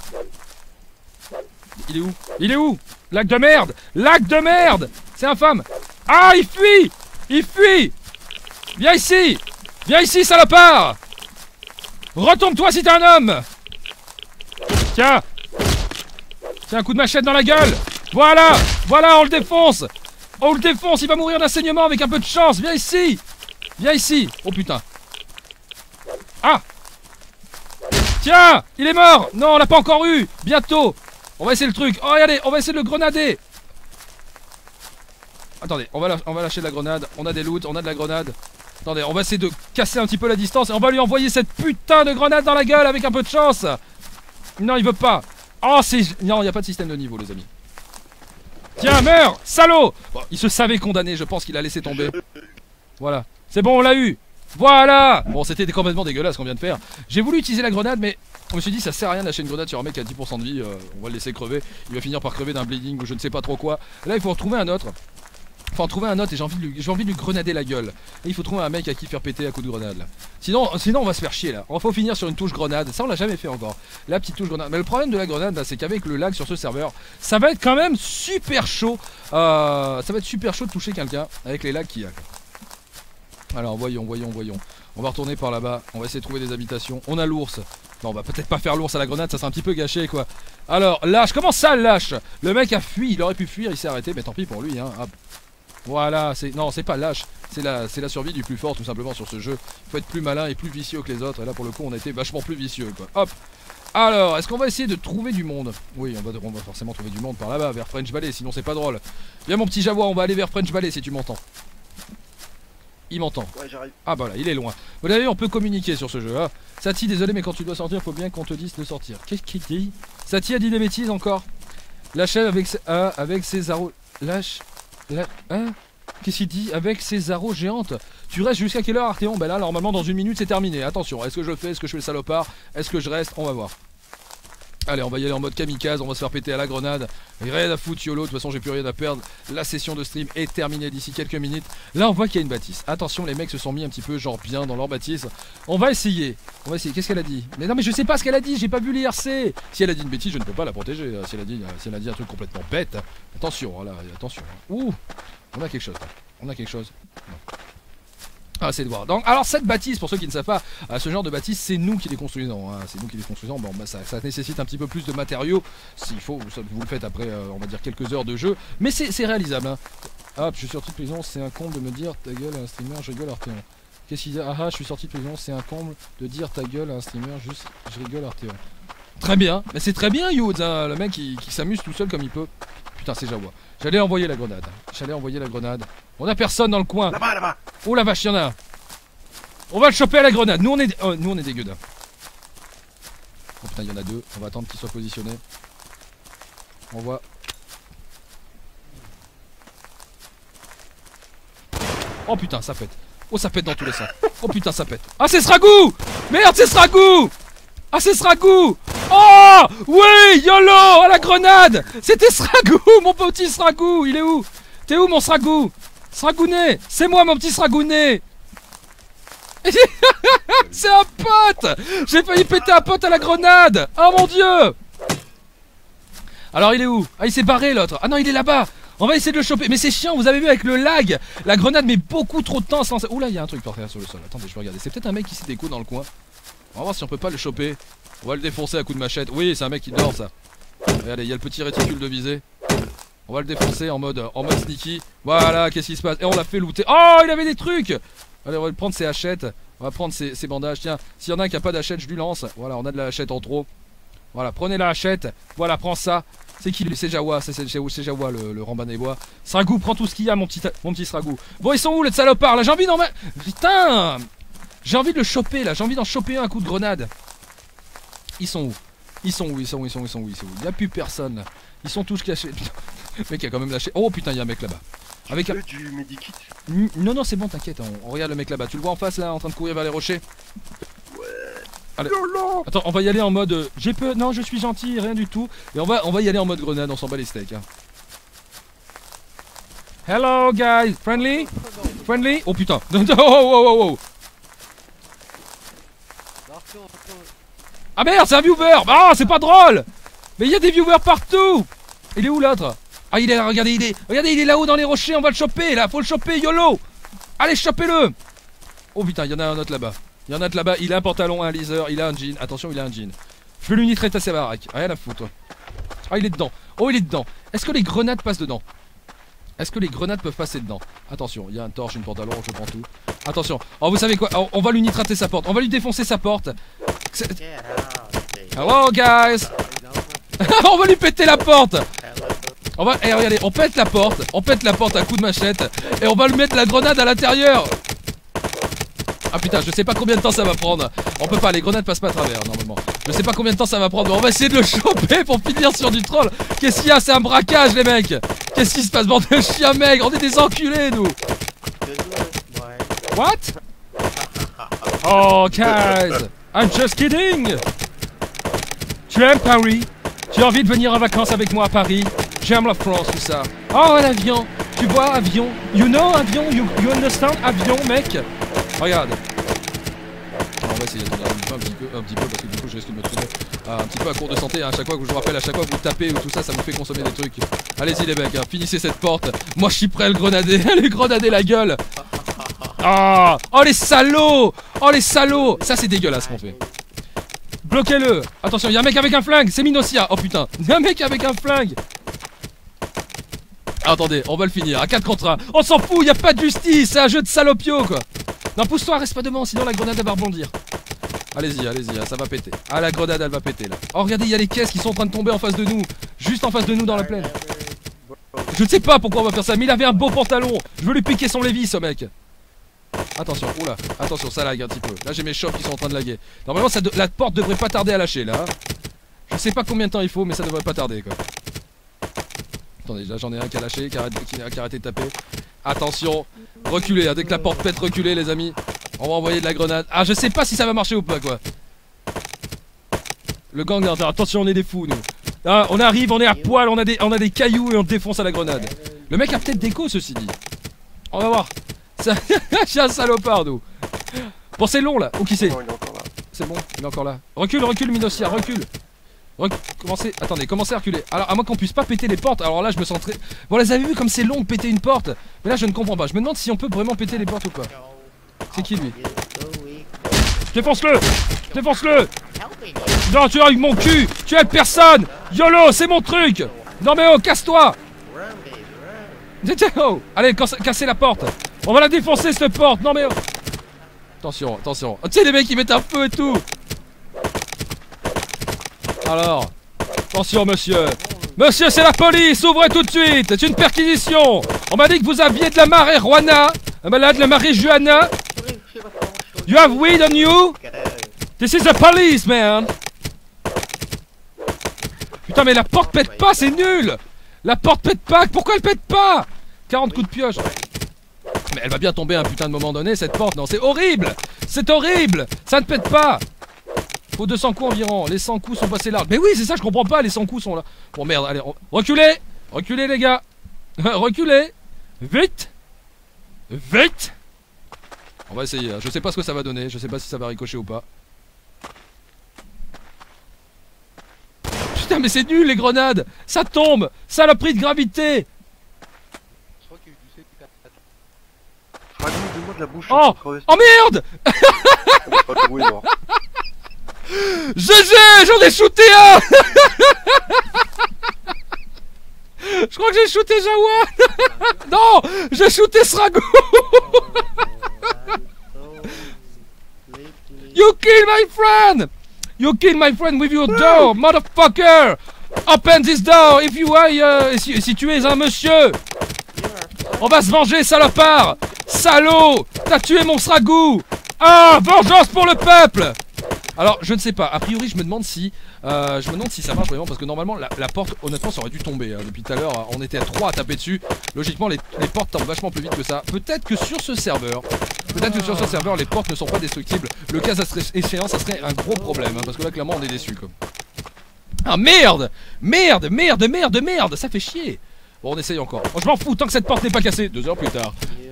Il est où? Lac de merde! C'est infâme! Ah, il fuit! Viens ici, salopard! Retourne-toi si t'es un homme! Tiens, un coup de machette dans la gueule! Voilà, on le défonce! Il va mourir d'un saignement avec un peu de chance! Viens ici! Oh putain! Ah! Tiens, il est mort! Non, on l'a pas encore eu! Bientôt! On va essayer le truc. Oh regardez, on va essayer de le grenader. Attendez, on va lâcher de la grenade. On a des loots, on a de la grenade. Attendez, on va essayer de casser un petit peu la distance et on va lui envoyer cette putain de grenade dans la gueule avec un peu de chance. Non, il veut pas. Oh, non, il n'y a pas de système de niveau, les amis. Tiens, meurs, salaud. Bon, il se savait condamné, je pense qu'il a laissé tomber. Voilà, c'est bon, on l'a eu. Voilà. Bon, c'était complètement dégueulasse ce qu'on vient de faire. J'ai voulu utiliser la grenade, mais je me suis dit ça sert à rien de lâcher une grenade sur un mec qui a 10% de vie. On va le laisser crever. Il va finir par crever d'un bleeding ou je ne sais pas trop quoi. Là il faut retrouver un autre. Enfin en trouver un autre et j'ai envie de lui grenader la gueule. Et il faut trouver un mec à qui faire péter à coup de grenade là. Sinon on va se faire chier là. On va finir sur une touche grenade. Ça on l'a jamais fait encore. La petite touche grenade. Mais le problème de la grenade c'est qu'avec le lag sur ce serveur, ça va être quand même super chaud. Ça va être super chaud de toucher quelqu'un avec les lags qu'il y a. Alors voyons. On va retourner par là-bas. On va essayer de trouver des habitations. On a l'ours. Non, on va peut-être pas faire l'ours à la grenade, ça serait un petit peu gâché quoi. Alors, lâche, comment ça lâche? Le mec a fui, il aurait pu fuir, il s'est arrêté, mais tant pis pour lui hein. Hop. Voilà, non, c'est pas lâche, c'est la survie du plus fort tout simplement sur ce jeu. Il faut être plus malin et plus vicieux que les autres, et là pour le coup on a été vachement plus vicieux quoi. Hop. Alors, est-ce qu'on va essayer de trouver du monde? Oui, on va forcément trouver du monde par là-bas, vers French Valley, sinon c'est pas drôle. Viens mon petit Jawa, on va aller vers French Valley si tu m'entends. Il m'entend. Ouais, j'arrive. Ah bah là, il est loin. Vous l'avez vu, on peut communiquer sur ce jeu. Hein. Saty, désolé, mais quand tu dois sortir, faut bien qu'on te dise de sortir. Qu'est-ce qu'il dit? Saty a dit des bêtises encore. Lâchel avec ses arrows. Lâche. Hein? Qu'est-ce qu'il dit? Avec ses arrows géantes. Tu restes jusqu'à quelle heure, Arthéon? Ben là, normalement, dans 1 minute, c'est terminé. Attention, est-ce que je le fais? Est-ce que je fais le salopard? Est-ce que je reste? On va voir. Allez, on va y aller en mode kamikaze, on va se faire péter à la grenade. Rien à foutre, YOLO, de toute façon j'ai plus rien à perdre. La session de stream est terminée d'ici quelques minutes. Là on voit qu'il y a une bâtisse. Attention, les mecs se sont mis un petit peu genre bien dans leur bâtisse. On va essayer. Qu'est-ce qu'elle a dit? Mais non mais je sais pas ce qu'elle a dit, j'ai pas vu l'IRC. Si elle a dit une bêtise, je ne peux pas la protéger. Si elle a dit un truc complètement bête. Attention, voilà, attention. Ouh, on a quelque chose là. On a quelque chose. Non. Ah, c'est de voir. Donc, alors cette bâtisse, pour ceux qui ne savent pas, ce genre de bâtisse, c'est nous qui les construisons. Hein. C'est nous qui les construisons. Bon, bah, ça nécessite un petit peu plus de matériaux. S'il faut, vous le faites après, on va dire quelques heures de jeu. Mais c'est réalisable. Hein. Hop, je suis sorti de prison. C'est un comble de me dire ta gueule à un streamer. Je rigole Arthéon. Qu'est-ce qu'il dit? Ah, je suis sorti de prison. C'est un comble de dire ta gueule à un streamer. Juste, je rigole Arthéon. Très bien. Mais c'est très bien, Youds. Hein. Le mec qui s'amuse tout seul comme il peut. Putain, c'est Jawa. J'allais envoyer la grenade. On a personne dans le coin. Là-bas. Oh la vache, y'en a un. On va le choper à la grenade. Nous on est des gueudins. Oh putain, il y en a deux. On va attendre qu'ils soient positionnés. On voit. Oh putain, ça pète. Oh, ça pète dans tous les sens. Oh putain, ça pète. Ah, c'est Sragou! Merde, c'est Sragou! Ah, c'est Sragou! Oh! Oui! YOLO! À la grenade! C'était Sragou! Mon petit Sragou! Il est où? T'es où, mon Sragou? Sragounet! C'est moi, mon petit Sragounet! C'est un pote! J'ai failli péter un pote à la grenade! Oh mon dieu! Alors, il est où? Ah, il s'est barré, l'autre. Ah non, il est là-bas! On va essayer de le choper. Mais c'est chiant, vous avez vu avec le lag, la grenade met beaucoup trop de temps sans... Ouh là, il y a un truc par terre sur le sol. Attendez, je vais regarder. C'est peut-être un mec qui s'est déco dans le coin. On va voir si on peut pas le choper. On va le défoncer à coups de machette. Oui, c'est un mec qui dort, ça. Regardez, il y a le petit réticule de visée. On va le défoncer en mode sneaky. Voilà, qu'est-ce qui se passe? Et on l'a fait looter. Oh, il avait des trucs! Allez, on va prendre ses hachettes. On va prendre ses bandages. Tiens, s'il y en a un qui a pas d'hachette, je lui lance. Voilà, on a de la hachette en trop. Voilà, prenez la hachette. Voilà, prends ça. C'est qui? C'est Jawa, c'est Jawa le Rambanébois. Sragou, prends tout ce qu'il y a, mon petit Sragou. Bon, ils sont où les salopards là? J'ai envie d'en mettre. Putain! J'ai envie de le choper là, j'ai envie d'en choper un coup de grenade. Ils sont où? Il y a plus personne là. Ils sont tous cachés. Le mec a quand même lâché. Oh putain, il y a un mec là-bas. Avec un... du medikit. Non, c'est bon, t'inquiète. On regarde le mec là-bas. Tu le vois en face là, en train de courir vers les rochers? Ouais. Allez. Attends, on va y aller en mode. J'ai peur. Non, je suis gentil, rien du tout. Et on va y aller en mode grenade. On s'en bat les steaks. Hein. Hello guys, friendly? Friendly? Oh putain. Oh. Ah merde, c'est un viewer. Ah, c'est pas drôle. Mais il y a des viewers partout. Il est où l'autre? Ah, il est là, regardez, il est là-haut dans les rochers. On va le choper là, faut le choper, YOLO. Allez, chopez-le. Oh putain, il y en a un autre là-bas. Il a un pantalon, un laser, il a un jean. Attention, il a un jean. Je vais lui nitrer sa baraque. Rien à foutre. Ah, il est dedans. Oh, il est dedans. Est-ce que les grenades passent dedans? Est-ce que les grenades peuvent passer dedans? Attention, il y a un torche, une pantalon, je prends tout. Attention. Oh, vous savez quoi? On va lui nitrater sa porte. On va lui défoncer sa porte. Hello, guys. On va lui péter la porte. Regardez, on pète la porte à coups de machette. Et on va lui mettre la grenade à l'intérieur. Ah putain, je sais pas combien de temps ça va prendre. On peut pas, les grenades passent pas à travers normalement. Je sais pas combien de temps ça va prendre, mais on va essayer de le choper pour finir sur du troll. Qu'est-ce qu'il y a? C'est un braquage les mecs. Qu'est-ce qui se passe, bande de chiens maigres? On est des enculés nous. What? Oh guys, I'm just kidding. Tu aimes Paris? Tu as envie de venir en vacances avec moi à Paris? J'aime la France, tout ça. Oh, un avion. Tu vois, avion. You know, avion. You understand, avion, mec. Regarde. On va essayer d'attendre un petit peu parce que du coup je risque de me trouver un petit peu à court de santé. À chaque fois que je vous rappelle, à chaque fois que vous tapez ou tout ça, ça vous fait consommer des trucs. Allez-y les mecs, hein, finissez cette porte. Moi je suis prêt à le grenader. Allez, grenader la gueule. Ah, oh les salauds. Oh les salauds. Ça c'est dégueulasse ce qu'on fait. Bloquez-le. Attention, il y a un mec avec un flingue. C'est Minosia. Oh putain, il y a un mec avec un flingue. Ah, attendez, on va le finir à 4 contre 1. On s'en fout, y a pas de justice. C'est un jeu de salopio quoi. Non, pousse-toi, reste pas devant, sinon la grenade elle va rebondir. Allez-y, ça va péter. Ah, la grenade elle va péter là. Oh, regardez, il y a les caisses qui sont en train de tomber en face de nous. Juste en face de nous dans la plaine. Je ne sais pas pourquoi on va faire ça, mais il avait un beau pantalon. Je veux lui piquer son Lévis, ce mec. Attention, oula, attention, ça lag un petit peu. Là j'ai mes chocs qui sont en train de laguer. Normalement la porte devrait pas tarder à lâcher là. Je sais pas combien de temps il faut, mais ça devrait pas tarder quoi. Attendez, là j'en ai un qui a lâché, qui a arrêté de taper. Attention, reculez, hein, dès que la porte pète, reculez les amis. On va envoyer de la grenade. Ah, je sais pas si ça va marcher ou pas quoi. Le gang, attention, on est des fous nous. Ah, on arrive, on est à poil, on a des cailloux et on défonce à la grenade. Le mec a peut-être d'écho ceci dit. On va voir. Je suis un salopard nous. Bon c'est long là. Où qui c'est? C'est bon, il est encore là. Recule, recule Minosia, recule. Commencez, attendez, commencez à reculer. Alors à moins qu'on puisse pas péter les portes. Alors là je me sens très... Bon les avez vu comme c'est long de péter une porte. Mais là je ne comprends pas. Je me demande si on peut vraiment péter les portes ou pas. C'est qui lui? Défonce-le! Défonce-le! Non, tu as eu mon cul! Tu aides personne! YOLO, c'est mon truc! Non mais oh, casse-toi! Oh. Allez, cassez la porte! On va la défoncer cette porte! Non mais oh. Attention, attention! Oh, tu sais les mecs ils mettent un feu et tout! Alors, attention monsieur! Monsieur, c'est la police! Ouvrez tout de suite! C'est une perquisition! On m'a dit que vous aviez de la marijuana! Là, de la marijuana! You have weed on you? This is the police, man! Putain, mais la porte pète pas, c'est nul! La porte pète pas! Pourquoi elle pète pas? 40 coups de pioche! Mais elle va bien tomber à un putain de moment donné, cette porte, non? C'est horrible! C'est horrible! Ça ne pète pas! Faut 200 coups environ, les 100 coups sont passés larges. Mais oui, c'est ça, je comprends pas, les 100 coups sont là. Bon, merde, allez, reculez! Reculez, les gars! Reculez! Vite! Vite! On va essayer, je sais pas ce que ça va donner, je sais pas si ça va ricocher ou pas. Putain mais c'est nul les grenades. Ça tombe. Saloperie de gravité. Oh, oh merde. GG, j'en ai shooté un. Je crois que j'ai shooté Jawa. Non, j'ai shooté Srago. You kill my friend. You kill my friend with your door, motherfucker! Open this door if you are, si tu es un monsieur! On va se venger, salopard! Salaud! T'as tué mon Sragou! Ah! Vengeance pour le peuple! Alors, je ne sais pas, a priori je me demande si ça marche vraiment parce que normalement la porte, honnêtement ça aurait dû tomber hein. Depuis tout à l'heure, on était à 3 à taper dessus. Logiquement les portes tombent vachement plus vite que ça. Peut-être que sur ce serveur, les portes ne sont pas destructibles. Le cas échéant, ça serait un gros problème hein, parce que là clairement on est déçu quoi. Ah merde! Merde, merde, merde, merde! Ça fait chier! Bon on essaye encore. Oh, je m'en fous tant que cette porte n'est pas cassée. 2 heures plus tard.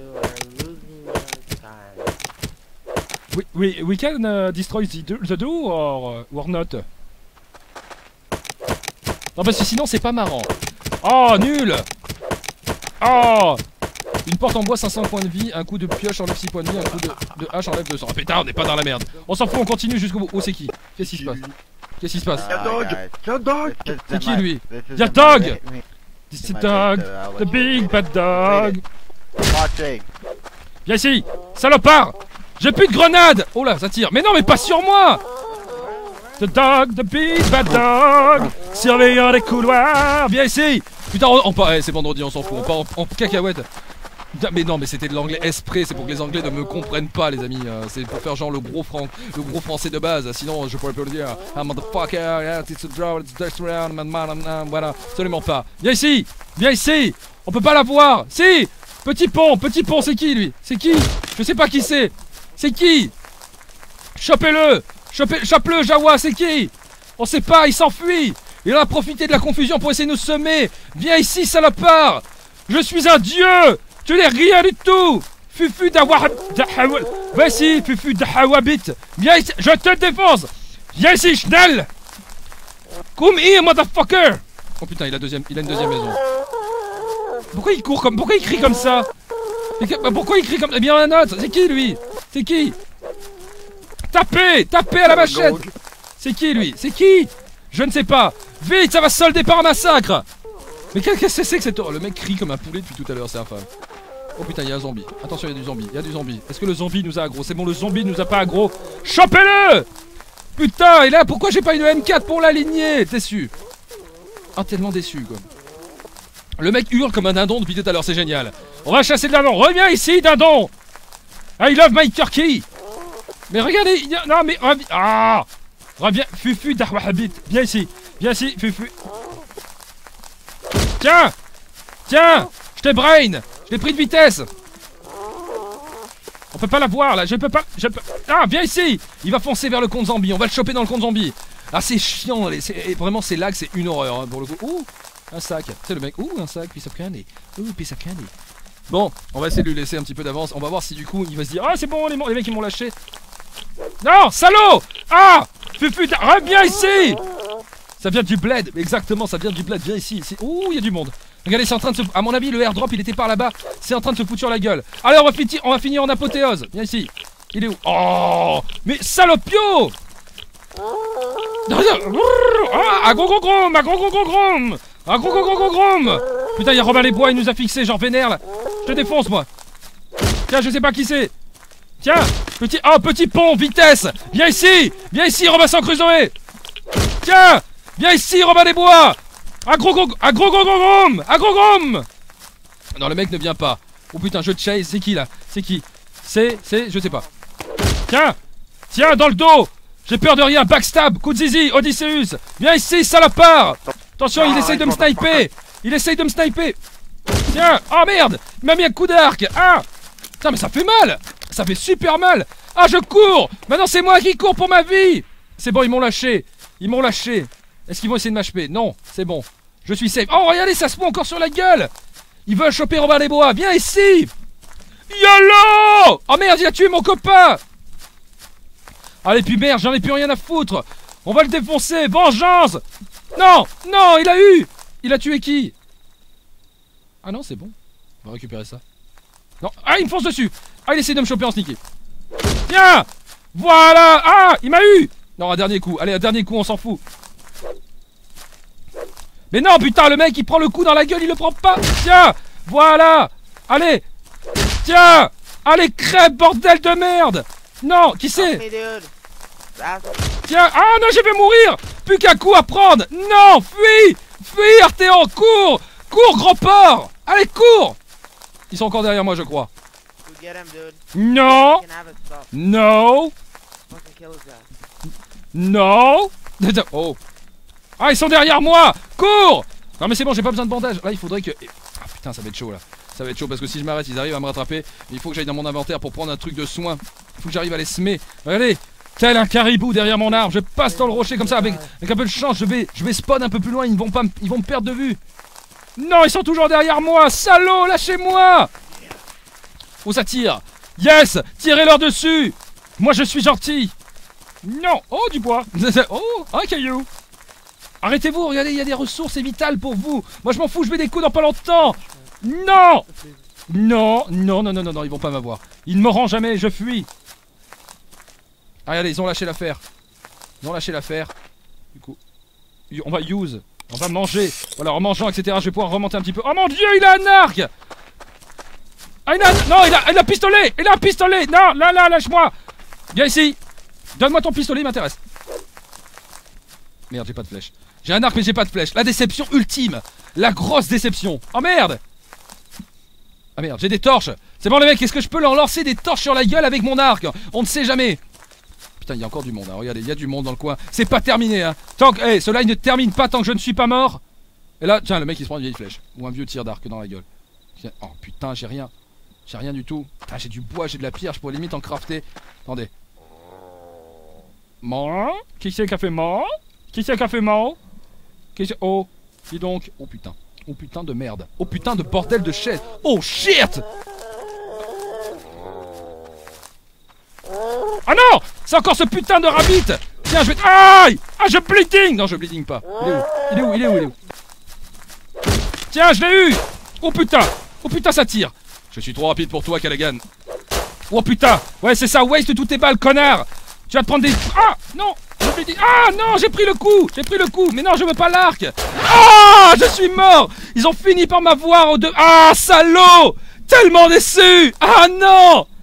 We can destroy the door or not? Non parce que sinon c'est pas marrant. Oh nul. Oh. Une porte en bois 500 points de vie, un coup de pioche enlève 6 points de vie, un coup de hache enlève 200. Ah putain on n'est pas dans la merde. On s'en fout, on continue jusqu'au bout. Oh c'est qui? Qu'est-ce qui se passe? Qu'est-ce qui se passe? C'est qui lui? Y'a dog. This is dog. The big bad dog. Viens ici. Salopard. J'ai plus de grenades. Oh là ça tire. Mais non mais pas sur moi. The dog, the big bad dog. Surveillant les couloirs. Viens ici. Putain c'est vendredi on s'en fout. On part en cacahuète. Mais non mais c'était de l'anglais exprès. C'est pour que les anglais ne me comprennent pas les amis. C'est pour faire genre le gros français de base. Sinon je pourrais pas le dire. Ah motherfucker. It's a draw. It's just around. Voilà. Absolument pas. Viens ici. Viens ici. On peut pas la voir. Si. Petit pont, c'est qui lui? C'est qui? Je sais pas qui c'est. C'est qui? Chopez-le. Chope-le, Jawa, c'est qui? On sait pas, il s'enfuit. Il en a profité de la confusion pour essayer de nous semer. Viens ici, salopard. Je suis un dieu. Tu n'es rien du tout. Fufu d'Awahab. Va ici, Fufu d'Awabit. Viens ici, je te défonce. Viens ici, Schnell. Come here, motherfucker. Oh putain, il a une deuxième maison. Pourquoi il court comme... Pourquoi il crie comme ça? Pourquoi il crie comme... Eh bien, un autre. C'est qui, lui? C'est qui? Tapez! Tapez à la machette! C'est qui lui? C'est qui? Je ne sais pas! Vite, ça va se solder par un massacre! Mais qu'est-ce que c'est que cette... Le mec crie comme un poulet depuis tout à l'heure, c'est infâme. Oh putain, il y a un zombie. Attention, il y a du zombie. Il y a du zombie. Est-ce que le zombie nous a aggro? C'est bon, le zombie nous a pas aggro. Chopez-le! Putain, et là, pourquoi j'ai pas une M4 pour l'aligner? Déçu. Ah, tellement déçu, quoi. Le mec hurle comme un dindon depuis tout à l'heure, c'est génial. On va chasser le dindon. Reviens ici, dindon! I love my turkey. Mais regardez, non mais reviens. Ah, reviens, Fufu d'Arwahabit. Viens ici, Fufu. Tiens, je t'ai brain. Je l'ai pris de vitesse. On peut pas la voir là, je peux pas. Ah, viens ici. Il va foncer vers le compte zombie. On va le choper dans le compte zombie. Ah, c'est chiant. Vraiment, ces lags, c'est une horreur hein, pour le coup. Ouh, un sac. C'est le mec. Ouh, un sac. Piece of candy. Ouh, piece of candy. Bon, on va essayer de lui laisser un petit peu d'avance. On va voir si du coup il va se dire ah, c'est bon, les mecs ils m'ont lâché. Non, salaud. Ah, Fufu, reviens ici. Ça vient du bled. Exactement, ça vient du bled. Viens ici. Ouh, il y a du monde. Regardez, c'est en train de se... À mon avis, le airdrop, il était par là-bas. C'est en train de se foutre sur la gueule. Allez, on va finir en apothéose. Viens ici. Il est où? Oh, mais salopio. Ah, agrogogrom. Putain, il y a Robin les Bois, il nous a fixé, genre vénère là. Je te défonce, moi. Tiens, je sais pas qui c'est. Tiens, petit pont, vitesse. Viens ici, Robinson Crusoe. Tiens, viens ici, Robin des Bois. Agrogogrom. Non, le mec ne vient pas. Oh putain, je chase. C'est qui là? C'est qui? C'est, je sais pas. Tiens, dans le dos. J'ai peur de rien. Backstab, coup de zizi, Odysseus. Viens ici, salopard. Attention, il essaye de me sniper. Tiens, oh merde. Il m'a mis un coup d'arc. Ah, putain, mais ça fait mal. Ça fait super mal. Ah, je cours. Maintenant, c'est moi qui cours pour ma vie. C'est bon, ils m'ont lâché. Est-ce qu'ils vont essayer de m'achever? Non, c'est bon. Je suis safe. Oh, regardez, ça se met encore sur la gueule. Ils veulent choper Robin des Bois. Viens ici. YOLO. Oh merde, il a tué mon copain. Allez, puis merde, j'en ai plus rien à foutre. On va le défoncer. Vengeance. Non, il a eu. Il a tué qui? Ah non, c'est bon. On va récupérer ça. Non, ah, il me fonce dessus. Ah, il essaie de me choper en sneaky. Tiens. Voilà. Ah, il m'a eu. Non, un dernier coup. Allez, un dernier coup, on s'en fout. Mais non, putain, le mec, il prend le coup dans la gueule, il le prend pas. Tiens, voilà. Allez. Tiens. Allez, crève, bordel de merde. Non, qui c'est? Tiens, ah non, je vais mourir. Plus qu'un coup à prendre. Non, fuis. Arthéon, cours. Gros porc. Allez, cours. Ils sont encore derrière moi, je crois. Non. Oh. Ah, ils sont derrière moi. Cours. Non mais c'est bon, j'ai pas besoin de bandage. Là, il faudrait que... Ah putain, ça va être chaud là. Ça va être chaud parce que si je m'arrête, ils arrivent à me rattraper. Il faut que j'aille dans mon inventaire pour prendre un truc de soin. Il faut que j'arrive à les semer. Regardez, tel un caribou derrière mon arbre. Je passe dans le rocher comme ça avec un peu de chance. Je vais spawn un peu plus loin. Ils vont me perdre de vue. Non, ils sont toujours derrière moi. Salaud, lâchez-moi. Oh, ça tire. Yes, tirez-leur dessus. Moi, je suis gentil. Non. Oh, du bois. Oh, un caillou. Arrêtez-vous, regardez, il y a des ressources, c'est vital pour vous. Moi, je m'en fous, je mets des coups dans pas longtemps. Non, ils vont pas m'avoir. Ils ne m'auront jamais, je fuis. Ah, regardez, ils ont lâché l'affaire. Du coup, on va on va manger. Voilà, en mangeant, etc. Je vais pouvoir remonter un petit peu. Oh mon dieu, il a un arc. Ah, il a un pistolet. Non, là, lâche-moi. Viens ici. Donne-moi ton pistolet, il m'intéresse. Merde, j'ai pas de flèche. J'ai un arc mais j'ai pas de flèche. La déception ultime. La grosse déception. Oh merde. Ah merde, j'ai des torches. C'est bon les mecs, est-ce que je peux leur lancer des torches sur la gueule avec mon arc? On ne sait jamais. Putain, il y a encore du monde, hein. Regardez, il y a du monde dans le coin. C'est pas terminé, hein. Tant que... Hey, cela il ne termine pas tant que je ne suis pas mort. Et là, tiens, le mec il se prend une vieille flèche. Ou un vieux tir d'arc dans la gueule. Oh putain, j'ai rien. J'ai rien du tout. Putain, j'ai du bois, j'ai de la pierre, je pourrais limite en crafter. Attendez. Qui c'est qui a fait mort? Oh, dis donc. Oh putain. Oh putain de merde. Oh putain de bordel de chaise. Oh shit. Ah non. C'est encore ce putain de rabbit. Tiens, je vais... Aïe. Ah, je bleeding. Non, je bleeding pas. Il est où? Tiens, je l'ai eu. Oh putain, ça tire. Je suis trop rapide pour toi, Callaghan. Oh putain. Ouais, c'est ça, waste toutes tes balles, connard. Tu vas te prendre des... Ah non. Ah non, j'ai pris le coup. Mais non, je veux pas l'arc. Ah, je suis mort. Ils ont fini par m'avoir au deux. Ah, salaud. Tellement déçu. Ah non.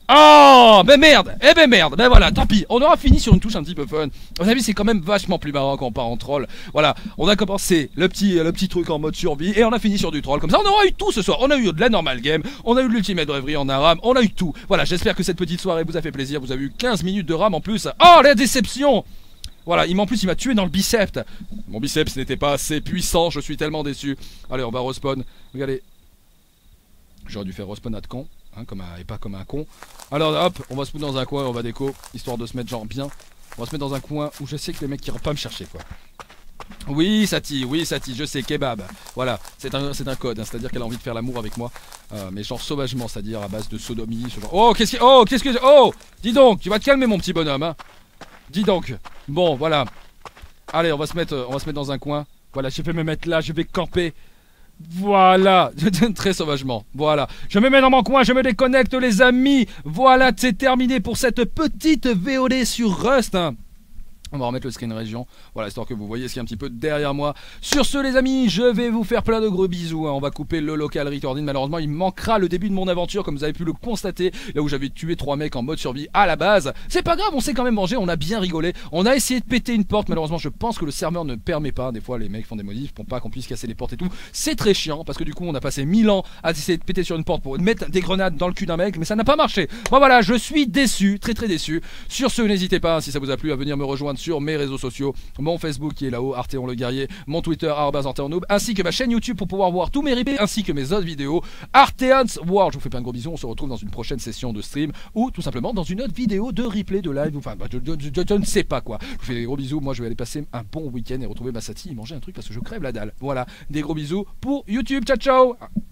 Oh, ben merde, eh ben merde, ben voilà, tant pis, on aura fini sur une touche un petit peu fun. À mon avis, c'est quand même vachement plus marrant quand on part en troll. Voilà, on a commencé le petit truc en mode survie et on a fini sur du troll. Comme ça, on aura eu tout ce soir. On a eu de la normal game, on a eu de l'ultimate rêverie en ARAM, on a eu tout. Voilà, j'espère que cette petite soirée vous a fait plaisir. Vous avez eu 15 minutes de RAM en plus. Oh, la déception! Voilà, en plus il m'a tué dans le biceps. Mon biceps n'était pas assez puissant, je suis tellement déçu. Allez, on va respawn. Regardez. J'aurais dû faire respawn à de con. Hein, et pas comme un con. Alors hop, on va se mettre dans un coin, on va déco, histoire de se mettre genre bien. On va se mettre dans un coin où je sais que les mecs qui iront pas me chercher quoi. Oui Sati, je sais, kebab. Voilà, c'est un code, hein, c'est-à-dire qu'elle a envie de faire l'amour avec moi. Mais genre sauvagement, c'est-à-dire à base de sodomie, ce genre. Oh, oh, dis donc, tu vas te calmer mon petit bonhomme, hein. Dis donc. Bon, voilà. Allez, on va se mettre dans un coin. Voilà, je vais me mettre là, je vais camper. Voilà, très sauvagement. Voilà, je me mets dans mon coin, je me déconnecte les amis. Voilà, c'est terminé pour cette petite VOD sur Rust, hein. On va remettre le screen région, voilà, histoire que vous voyez ce qu'il y a un petit peu derrière moi. Sur ce les amis, je vais vous faire plein de gros bisous, hein. On va couper le local recording, malheureusement il manquera le début de mon aventure comme vous avez pu le constater. Là où j'avais tué 3 mecs en mode survie à la base. C'est pas grave, on s'est quand même mangé, on a bien rigolé. On a essayé de péter une porte, malheureusement je pense que le serveur ne permet pas. Des fois les mecs font des modifs pour pas qu'on puisse casser les portes et tout. C'est très chiant parce que du coup on a passé 1000 ans à essayer de péter sur une porte pour mettre des grenades dans le cul d'un mec, mais ça n'a pas marché. Bon voilà, je suis déçu, très déçu. Sur ce, n'hésitez pas, si ça vous a plu, à venir me rejoindre sur mes réseaux sociaux. Mon Facebook qui est là-haut, Arthéon le guerrier, mon Twitter @ArthéonNoob, ainsi que ma chaîne YouTube pour pouvoir voir tous mes replays ainsi que mes autres vidéos. Arthéon's World, je vous fais plein de gros bisous, on se retrouve dans une prochaine session de stream ou tout simplement dans une autre vidéo de replay de live, enfin je ne sais pas quoi. Je vous fais des gros bisous, moi je vais aller passer un bon week-end et retrouver ma Sati et manger un truc parce que je crève la dalle. Voilà, des gros bisous pour YouTube, ciao ciao.